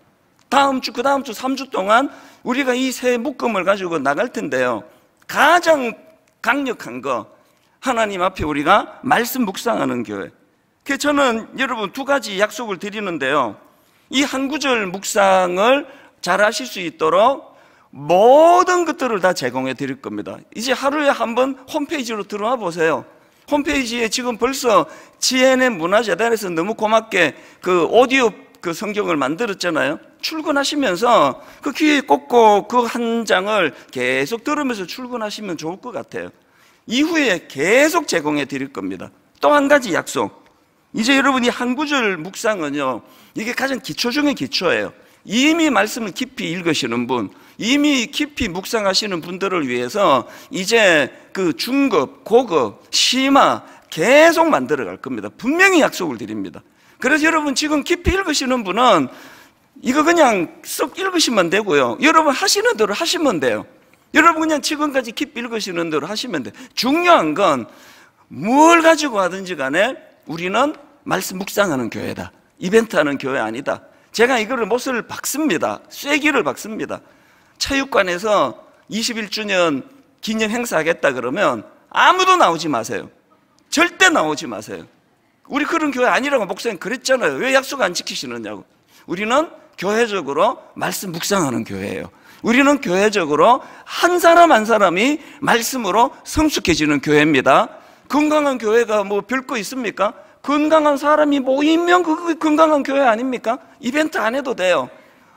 다음 주, 그 다음 주 3주 동안 우리가 이 세 묶음을 가지고 나갈 텐데요. 가장 강력한 거, 하나님 앞에 우리가 말씀 묵상하는 교회. 그래서 저는 여러분 두 가지 약속을 드리는데요. 이 한 구절 묵상을 잘 하실 수 있도록 모든 것들을 다 제공해 드릴 겁니다. 이제 하루에 한 번 홈페이지로 들어와 보세요. 홈페이지에 지금 벌써 GNM 문화재단에서 너무 고맙게 그 오디오 그 성경을 만들었잖아요. 출근하시면서 그 귀에 꽂고 그 한 장을 계속 들으면서 출근하시면 좋을 것 같아요. 이후에 계속 제공해 드릴 겁니다. 또 한 가지 약속. 이제 여러분이 한 구절 묵상은요, 이게 가장 기초 중에 기초예요. 이미 말씀을 깊이 읽으시는 분, 이미 깊이 묵상하시는 분들을 위해서 이제 그 중급, 고급, 심화 계속 만들어 갈 겁니다. 분명히 약속을 드립니다. 그래서 여러분 지금 깊이 읽으시는 분은 이거 그냥 쏙 읽으시면 되고요. 여러분 하시는 대로 하시면 돼요. 여러분 그냥 지금까지 깊이 읽으시는 대로 하시면 돼요. 중요한 건 뭘 가지고 하든지 간에 우리는 말씀 묵상하는 교회다. 이벤트하는 교회 아니다. 제가 이거를 못을 박습니다. 쐐기를 박습니다. 체육관에서 21주년 기념 행사하겠다 그러면 아무도 나오지 마세요. 절대 나오지 마세요. 우리 그런 교회 아니라고 목사님 그랬잖아요. 왜 약속 안 지키시느냐고. 우리는 교회적으로 말씀 묵상하는 교회예요. 우리는 교회적으로 한 사람 한 사람이 말씀으로 성숙해지는 교회입니다. 건강한 교회가 뭐 별거 있습니까? 건강한 사람이 모이면 그게 건강한 교회 아닙니까? 이벤트 안 해도 돼요.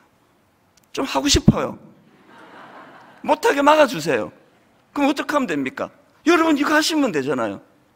좀 하고 싶어요. 못하게 막아주세요. 그럼 어떻게 하면 됩니까? 여러분 이거 하시면 되잖아요.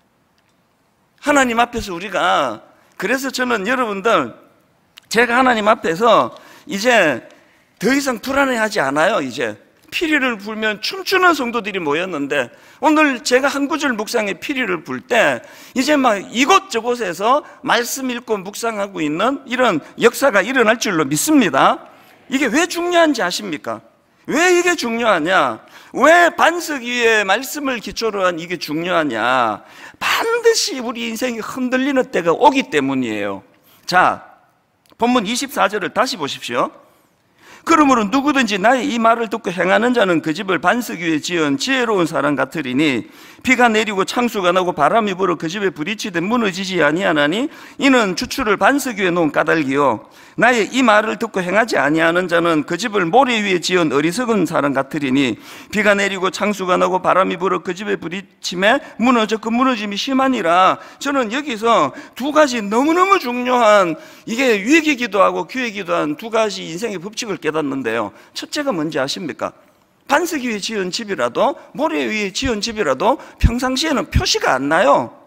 하나님 앞에서 우리가, 그래서 저는 여러분들 제가 하나님 앞에서 이제 더 이상 불안해하지 않아요. 이제 피리를 불면 춤추는 성도들이 모였는데 오늘 제가 한 구절 묵상에 피리를 불 때 이제 막 이곳저곳에서 말씀 읽고 묵상하고 있는 이런 역사가 일어날 줄로 믿습니다. 이게 왜 중요한지 아십니까? 왜 이게 중요하냐? 왜 반석 위에 말씀을 기초로 한 이게 중요하냐? 반드시 우리 인생이 흔들리는 때가 오기 때문이에요. 자, 본문 24절을 다시 보십시오. 그러므로 누구든지 나의 이 말을 듣고 행하는 자는 그 집을 반석 위에 지은 지혜로운 사람 같으리니 비가 내리고 창수가 나고 바람이 불어 그 집에 부딪히되 무너지지 아니하나니 이는 주추를 반석 위에 놓은 까닭이요 나의 이 말을 듣고 행하지 아니하는 자는 그 집을 모래 위에 지은 어리석은 사람 같으리니 비가 내리고 창수가 나고 바람이 불어 그 집에 부딪힘에 무너져 그 무너짐이 심하니라. 저는 여기서 두 가지 너무너무 중요한, 이게 위기기도 하고 기회기도 한 두 가지 인생의 법칙을 깨닫는데요. 첫째가 뭔지 아십니까? 반석 위에 지은 집이라도 모래 위에 지은 집이라도 평상시에는 표시가 안 나요.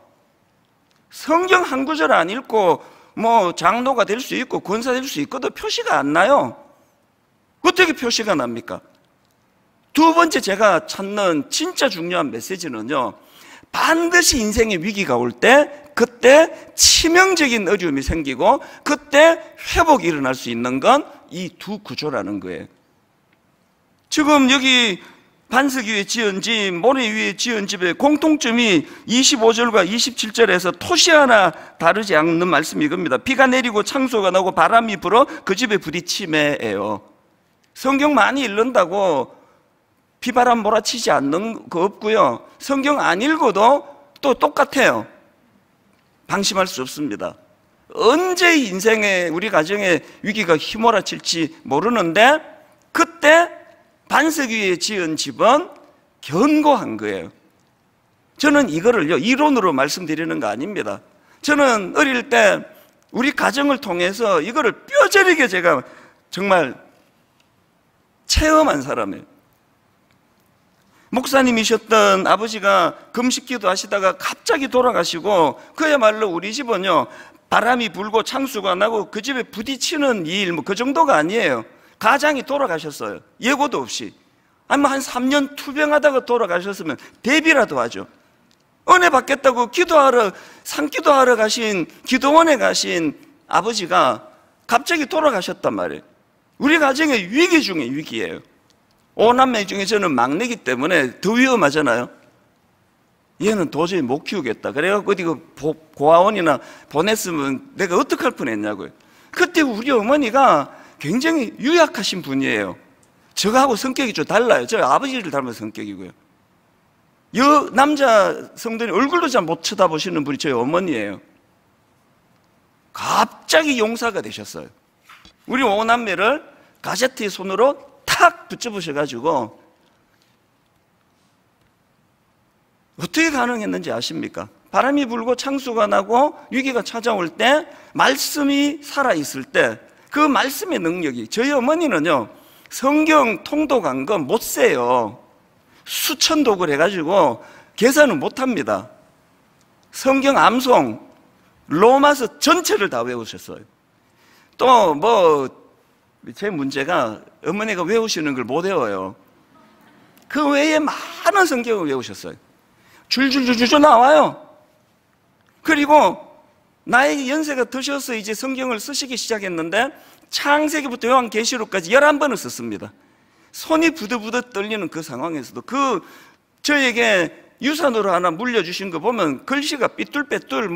성경 한 구절 안 읽고 뭐 장로가 될 수 있고 권사 될 수 있고도 표시가 안 나요. 어떻게 표시가 납니까? 두 번째 제가 찾는 진짜 중요한 메시지는요, 반드시 인생의 위기가 올 때 그때 치명적인 어려움이 생기고 그때 회복이 일어날 수 있는 건 이 두 구조라는 거예요. 지금 여기 반석 위에 지은 집, 모래 위에 지은 집의 공통점이 25절과 27절에서 토시 하나 다르지 않는 말씀이 이겁니다. 비가 내리고 창수가 나고 바람이 불어 그 집에 부딪힘에예요. 성경 많이 읽는다고 비바람 몰아치지 않는 거 없고요. 성경 안 읽어도 또 똑같아요. 방심할 수 없습니다. 언제 인생에 우리 가정에 위기가 휘몰아칠지 모르는데 그때 반석 위에 지은 집은 견고한 거예요. 저는 이거를요 이론으로 말씀드리는 거 아닙니다. 저는 어릴 때 우리 가정을 통해서 이거를 뼈저리게 제가 정말 체험한 사람이에요. 목사님이셨던 아버지가 금식기도 하시다가 갑자기 돌아가시고 그야말로 우리 집은요 바람이 불고 창수가 나고 그 집에 부딪히는 일 뭐 그 정도가 아니에요. 가장이 돌아가셨어요. 예고도 없이. 아니 뭐 한 3년 투병하다가 돌아가셨으면 대비라도 하죠. 은혜 받겠다고 기도하러 산기도하러 가신 기도원에 가신 아버지가 갑자기 돌아가셨단 말이에요. 우리 가정의 위기 중에 위기예요. 5남매 중에 저는 막내기 때문에 더 위험하잖아요. 얘는 도저히 못 키우겠다. 그래갖고 어디 고아원이나 보냈으면 내가 어떡할 뻔했냐고요. 그때 우리 어머니가 굉장히 유약하신 분이에요. 저하고 성격이 좀 달라요. 저 아버지를 닮은 성격이고요. 남자 성도님 얼굴도 잘 못 쳐다보시는 분이 저희 어머니예요. 갑자기 용사가 되셨어요. 우리 오남매를 가제트의 손으로 탁 붙여보셔가지고 어떻게 가능했는지 아십니까? 바람이 불고 창수가 나고 위기가 찾아올 때, 말씀이 살아있을 때 그 말씀의 능력이, 저희 어머니는요 성경 통독한 거 못 세요. 수천 독을 해가지고 계산을 못합니다. 성경 암송 로마서 전체를 다 외우셨어요. 또 제 문제가 어머니가 외우시는 걸 못 외워요. 그 외에 많은 성경을 외우셨어요. 줄줄줄줄 나와요. 그리고 나에게 연세가 드셔서 이제 성경을 쓰시기 시작했는데 창세기부터 요한계시록까지 11번을 썼습니다. 손이 부들부들 떨리는 그 상황에서도 저에게 유산으로 하나 물려주신 거 보면 글씨가 삐뚤빼뚤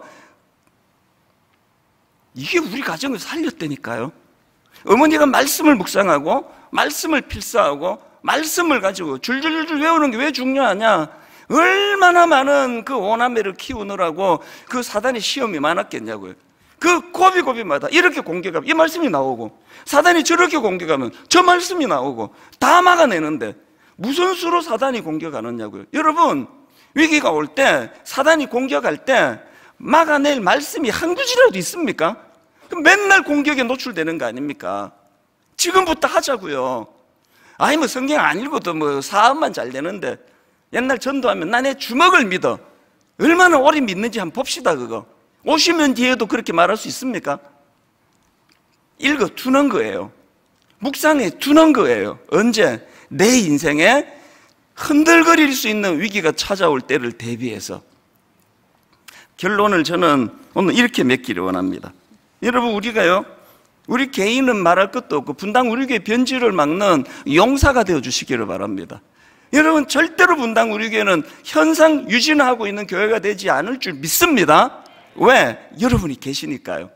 이게 우리 가정을 살렸다니까요. 어머니가 말씀을 묵상하고 말씀을 필사하고 말씀을 가지고 줄줄줄 외우는 게 왜 중요하냐? 얼마나 많은 그 오남매를 키우느라고 그 사단의 시험이 많았겠냐고요. 그 고비고비마다 이렇게 공격하면 이 말씀이 나오고, 사단이 저렇게 공격하면 저 말씀이 나오고, 다 막아내는데 무슨 수로 사단이 공격하느냐고요. 여러분, 위기가 올 때, 사단이 공격할 때 막아낼 말씀이 한 구절이라도 있습니까? 맨날 공격에 노출되는 거 아닙니까? 지금부터 하자고요. 아니 성경 안 읽어도 사업만 잘 되는데, 옛날 전도하면 나 내 주먹을 믿어. 얼마나 오래 믿는지 한번 봅시다. 그거 50년 뒤에도 그렇게 말할 수 있습니까? 읽어 두는 거예요. 묵상해 두는 거예요. 언제? 내 인생에 흔들거릴 수 있는 위기가 찾아올 때를 대비해서. 결론을 저는 오늘 이렇게 맺기를 원합니다. 여러분, 우리 개인은 말할 것도 없고 분당 우리 교회 변질을 막는 용사가 되어 주시기를 바랍니다. 여러분, 절대로 분당 우리 교회는 현상 유지하고 있는 교회가 되지 않을 줄 믿습니다. 왜? 여러분이 계시니까요.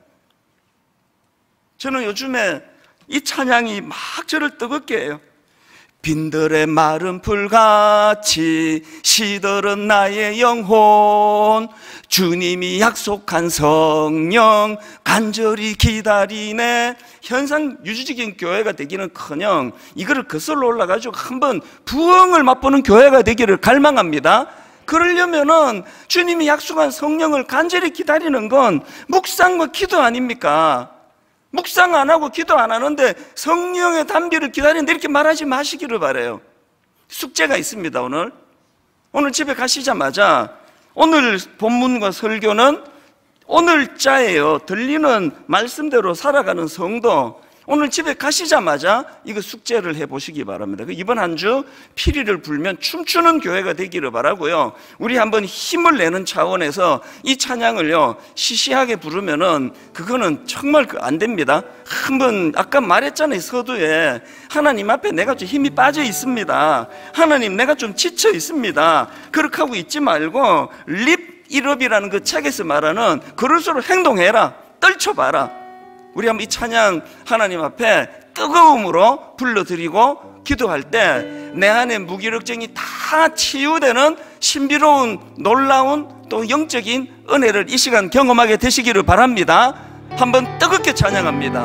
저는 요즘에 이 찬양이 막 저를 뜨겁게 해요. 빈들의 마른 풀같이 시들은 나의 영혼, 주님이 약속한 성령 간절히 기다리네. 현상 유지적인 교회가 되기는커녕 이거를 거슬러 올라가지고 한번 부흥을 맛보는 교회가 되기를 갈망합니다. 그러려면은 주님이 약속한 성령을 간절히 기다리는 건 묵상과 기도 아닙니까? 묵상 안 하고 기도 안 하는데 성령의 단비를 기다리는데 이렇게 말하지 마시기를 바라요. 숙제가 있습니다. 오늘 집에 가시자마자 오늘 본문과 설교는 오늘자예요. 들리는 말씀대로 살아가는 성도, 오늘 집에 가시자마자 이거 숙제를 해보시기 바랍니다. 이번 한 주 피리를 불면 춤추는 교회가 되기를 바라고요. 우리 한번 힘을 내는 차원에서 이 찬양을요 시시하게 부르면은 그거는 정말 안 됩니다. 한번 아까 말했잖아요. 서두에 하나님 앞에 내가 좀 힘이 빠져 있습니다. 하나님 내가 좀 지쳐 있습니다. 그렇게 하고 있지 말고 립 일업이라는 그 책에서 말하는 그럴수록 행동해라. 떨쳐봐라. 우리 한번 이 찬양 하나님 앞에 뜨거움으로 불러드리고 기도할 때 내 안에 무기력증이 다 치유되는 신비로운 놀라운 또 영적인 은혜를 이 시간 경험하게 되시기를 바랍니다. 한번 뜨겁게 찬양합니다.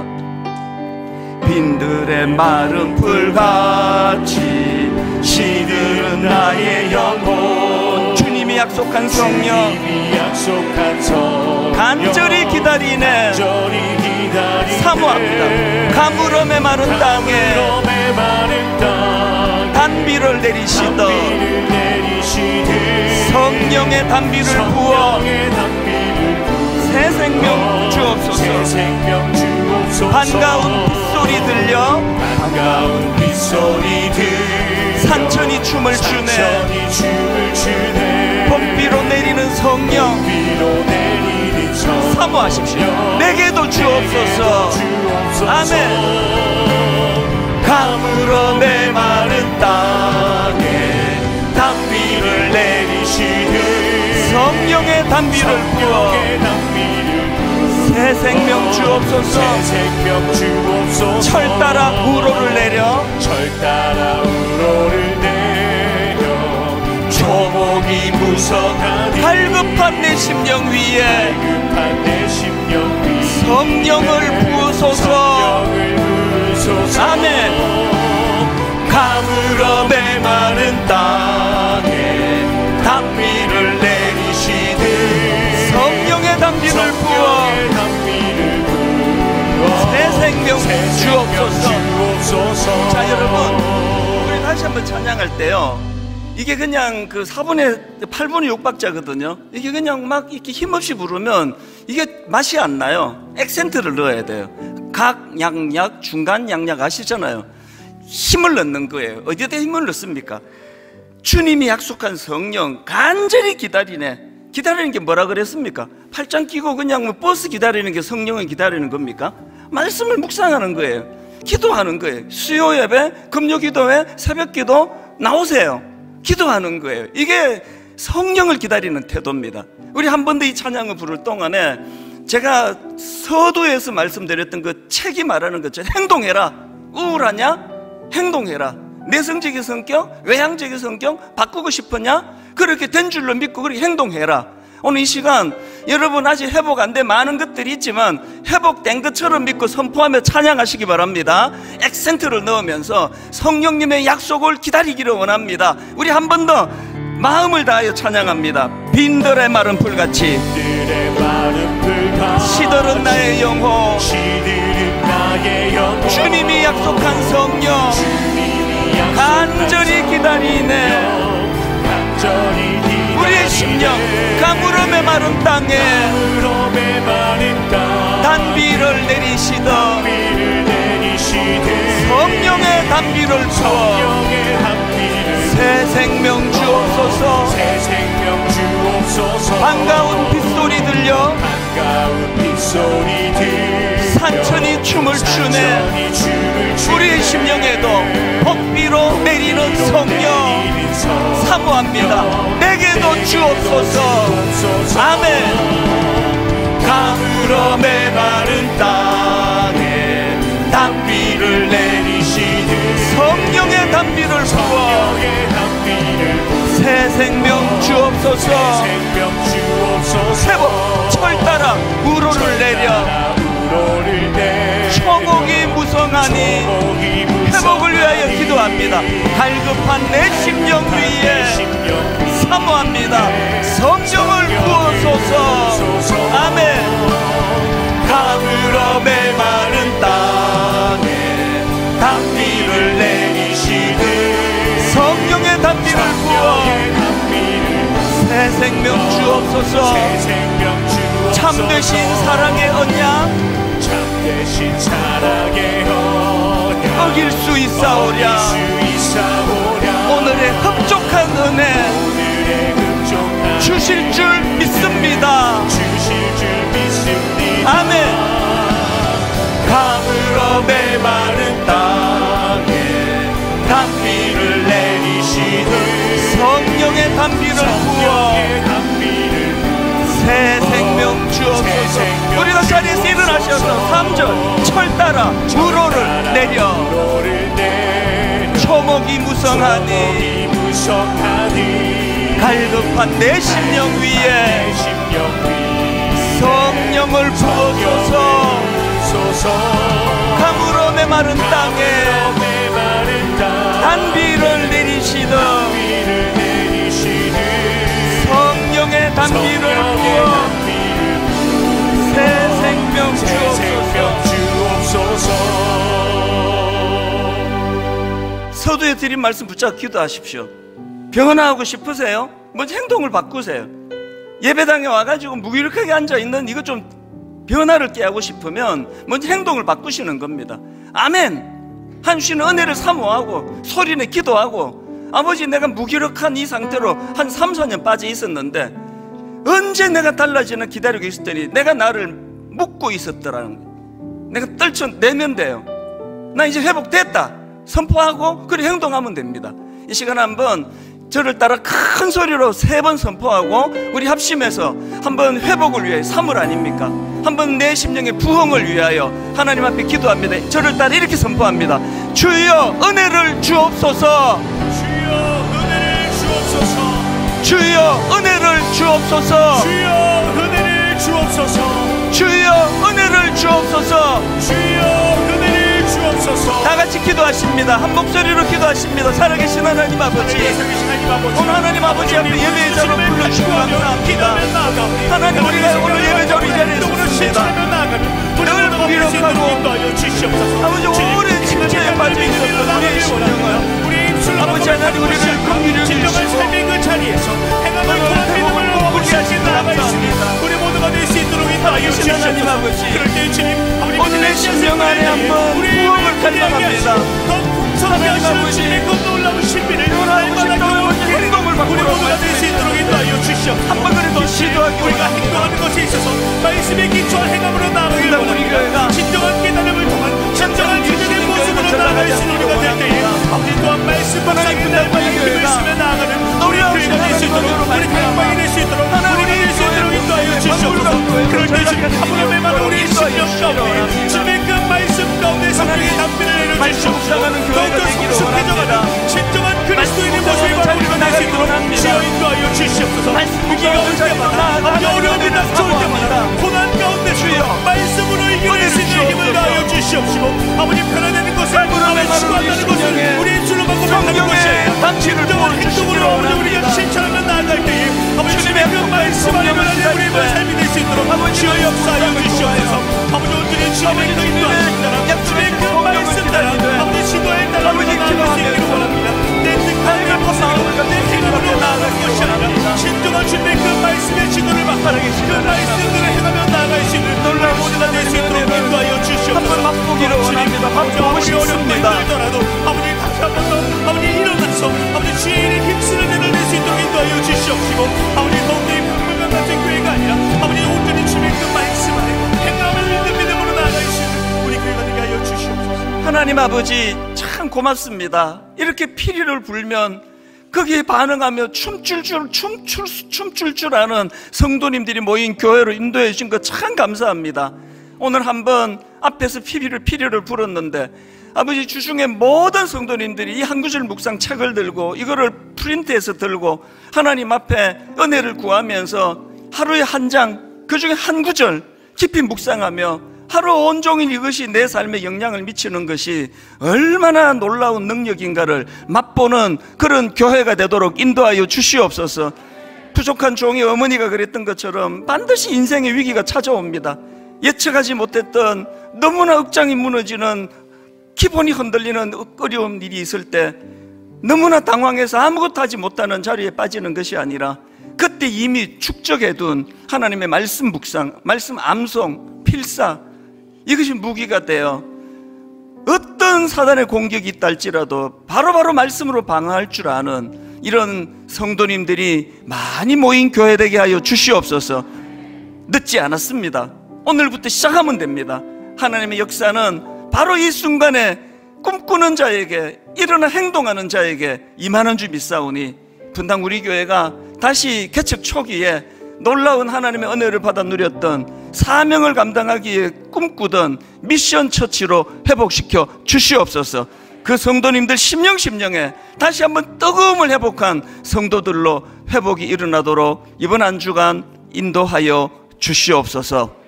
빈들의 마른 풀같이 시들은 나의 영혼, 주님이 약속한 성령 간절히 기다리네. 사모합니다. 가물음에 마른 땅에 단비를 내리시던 성령의 단비를 부어 새 생명 주옵소서. 반가운 빗소리 들려 산천이 춤을 추네. 봄비로 내리는 성령 사모하십시오. 내게도 주옵소서. 아멘. 가물어 메마른 땅에 단비를 내리시듯 성령의 단비를 부어 새 생명 주옵소서. 새 생명 주옵소서. 철 따라 우로를 내려 철 따라 우로를 내려 초목이 무성하니 갈급한 내 심령 위에 갈급한 내 심령 위에 성령을 부으소서. 아멘. 가물어 메마른 땅에 단비를 내리시되 성령의 단비를 부어 새 생명 주옵소서. 자, 여러분, 우리 다시 한번 찬양할 때요, 이게 그냥 그 8분의 6박자거든요. 이게 그냥 막 이렇게 힘없이 부르면 이게 맛이 안 나요. 액센트를 넣어야 돼요. 각 양약, 중간 양약 아시잖아요. 힘을 넣는 거예요. 어디다 힘을 넣습니까? 주님이 약속한 성령 간절히 기다리네. 기다리는 게 뭐라 그랬습니까? 팔짱 끼고 그냥 뭐 버스 기다리는 게 성령을 기다리는 겁니까? 말씀을 묵상하는 거예요. 기도하는 거예요. 수요 예배, 금요 기도회, 새벽 기도 나오세요. 기도하는 거예요. 이게 성령을 기다리는 태도입니다. 우리 한 번 더 이 찬양을 부를 동안에 제가 서두에서 말씀드렸던 그 책이 말하는 것처럼 행동해라. 우울하냐? 행동해라. 내성적인 성격, 외향적인 성격 바꾸고 싶으냐? 그렇게 된 줄로 믿고 그렇게 행동해라. 오늘 이 시간 여러분 아직 회복 안 된 많은 것들이 있지만 회복된 것처럼 믿고 선포하며 찬양하시기 바랍니다. 액센트를 넣으면서 성령님의 약속을 기다리기를 원합니다. 우리 한 번 더 마음을 다하여 찬양합니다. 빈들의 마른 풀같이 시들은 나의 영혼, 주님이 약속한 성령 간절히 기다리네. 우리의 심령 가물음의 마른 땅에 단비를 내리시던 성령의 단비를 부어 새 생명 주옵소서. 반가운 빗소리 들려 산천이 춤을 추네. 우리의 심령에도 복비로 내리는 성령 사모합니다. 내게도 주옵소서. 아멘. 가물어 메마른 땅에 단비를 내리시듯 성령의 단비를 부어 새 생명 주옵소서. 회복 철 따라 우로를 내려 초목이 무성하니 회복을 위하여 기도합니다. 갈급한 내 심령 위에 사모합니다. 성령을 부어소서. 아멘. 가물어 메마른 땅에 단비를 내리시듯 성령의 단비를 부어 새 생명 주옵소서. 참되신 사랑의 언약 어길 수 있사오랴. 오늘의 흡족한 은혜 주실 줄 믿습니다. 아멘. 가물어 메마른 땅에 단비를 내리시듯 성령의 단비를 부어 새 생명 주옵소서. 우리가 자리에서 일어나셔서 3절 철 따라 우로를 내려 초목이 무성하니 갈급한 내 심령 위에 성령을 부어소서. 가물어 메마른 땅에 단비를 내리시던 성령의 단비를 부어 새 생명 주옵소서. 서두에 드린 말씀 붙잡고 기도하십시오. 변화하고 싶으세요? 먼저 행동을 바꾸세요. 예배당에 와가지고 무기력하게 앉아있는 이거 좀 변화를 깨하고 싶으면 먼저 행동을 바꾸시는 겁니다. 아멘. 하나님의 은혜를 사모하고 소리내 기도하고, 아버지 내가 무기력한 이 상태로 한 3, 4년 빠져 있었는데 언제 내가 달라지나 기다리고 있었더니 내가 나를 묶고 있었더라는 거예요. 내가 떨쳐내면 돼요. 나 이제 회복됐다 선포하고 그렇게 행동하면 됩니다. 이 시간 한번 저를 따라 큰 소리로 3번 선포하고 우리 합심해서 한번 회복을 위해 3월 아닙니까? 한번 내 심령의 부흥을 위하여 하나님 앞에 기도합니다. 저를 따라 이렇게 선포합니다. 주여 은혜를 주옵소서. 주여 은혜를 주옵소서. 주여 은혜를 주옵소서. 주여 은혜를 주옵소서. 주여 은혜를 주옵소서. 주여 은혜를 주옵소서. 다 같이 기도하십니다. 한 목소리로 기도하십니다. 살아계신 하나님 아버지, 오늘 하나님 아버지 앞에 예배의 자로 불러주시고 감사합니다. 하나님, 우리가 오늘 예배 자로 이 자리에 섰습니다. 늘 무기력하고 아버지 오랜 침체에 빠져있었던 우리의 심령을 아버지 하나님 우리를 긍휼히 여기시고 오늘 회복을 우리하신 감사합니다. 우리 모두가 될 수 있도록 인도하여 하나님 주시옵소서. 아버지, 그럴 때 주님 오늘의 심령 안에 한번 부흥을 갈망합니다. 풍성하게 하시는 주님의 그 놀라운 신비를 행동을 우리 모두가 될 수 있도록 인도하여 주시옵소서. 한번 그렇게 시도하기 우리가 원합니다. 행동하는 것에 있어서 말씀에 기초한 행함으로 나아가길 우리 교회가 원합니다. 진정한 깨달음을 통한 진정한 주님의 모습으로 나아갈 수 있는 우리가 될 때에 아버지 또한 말씀 묵상의 날마다 힘을 쓰며 나아가는 우리 교회가 될 수 있도록 우리 각방이 될 수 있도록 우리가 될 수 있도록 인도하여 주시옵소서. 그럴 때 주님 하물며 만 우리 심령 가운데 주님의 그 말씀 가운데 성령의 담비를 내려주시옵소서. 더욱더 성숙해져가는 진정한 그리스도인의 모습을 바로 우리가 될 수 있도록 주여 인도하여 주시옵소서. 위기가 올 때마다 어려움이 닥쳐올 때마다 고난 가운데 주여 말씀으로 이겨낼 수 있는 힘을 다하여 주시옵시고 아버지 편안하는 것을 아버지 추구한다는 것을 우리의 주로 바꾸는 것이 아니라 진정한 행동으로 아버지 우리가 실천하며 나아갈 때에 아버지 주님의 그 말씀 안에 우리의 삶이 될 수 있도록 주여 역사하여 주시옵소서. 아버지 온전히 주님의 그 인도하십니다. 주님의 그 말씀 따라 아버지 지도에 따라 우리가 나아갈 수 있기를 원합니다. 내 뜻대로 모습으로 내 행동으로 나아갈 것이 아니라 진정한 주님의 그 말씀의 지도를 받고 그 말씀대로 행하며 나아갈 수 있는 놀라운 모두가 될 수 있도록 인도하여 주시옵소서. 한번 맛보기를 원합니다. 맛보고 싶습니다. 힘들더라도 아버지 다시 한 번 더 아버지 일어나서 아버지 주인의 힘쓰는 애를 낼 수 있도록 인도하여 주시옵시고 아버지 더욱더 이 평범한 같은 교회가 아니라 아버지 온전히 주님의 그 말씀 안에 행함을 믿는 믿음으로 나아갈 수 있는 우리 교회가 되게 하여 주시옵소서. 하나님 아버지 참 고맙습니다. 이렇게 피리를 불면 거기에 반응하며 춤출 줄 아는 성도님들이 모인 교회로 인도해 주신 것 참 감사합니다. 오늘 한번 앞에서 피리를 불었는데 아버지 주중에 모든 성도님들이 이 한 구절 묵상 책을 들고 이거를 프린트해서 들고 하나님 앞에 은혜를 구하면서 하루에 한 장, 그 중에 한 구절 깊이 묵상하며 하루 온종일 이것이 내 삶에 영향을 미치는 것이 얼마나 놀라운 능력인가를 맛보는 그런 교회가 되도록 인도하여 주시옵소서. 부족한 종의 어머니가 그랬던 것처럼 반드시 인생의 위기가 찾아옵니다. 예측하지 못했던 너무나 억장이 무너지는 기본이 흔들리는 어려운 일이 있을 때 너무나 당황해서 아무것도 하지 못하는 자리에 빠지는 것이 아니라 그때 이미 축적해둔 하나님의 말씀 묵상, 말씀 암송, 필사, 이것이 무기가 되어 어떤 사단의 공격이 있다 할지라도 바로바로 말씀으로 방어할 줄 아는 이런 성도님들이 많이 모인 교회 되게 하여 주시옵소서. 늦지 않았습니다. 오늘부터 시작하면 됩니다. 하나님의 역사는 바로 이 순간에 꿈꾸는 자에게, 일어나 행동하는 자에게 임하는 줄 믿사오니 분당 우리 교회가 다시 개척 초기에 놀라운 하나님의 은혜를 받아 누렸던 사명을 감당하기에 꿈꾸던 미션 처치로 회복시켜 주시옵소서. 그 성도님들 심령에 다시 한번 뜨거움을 회복한 성도들로 회복이 일어나도록 이번 한 주간 인도하여 주시옵소서.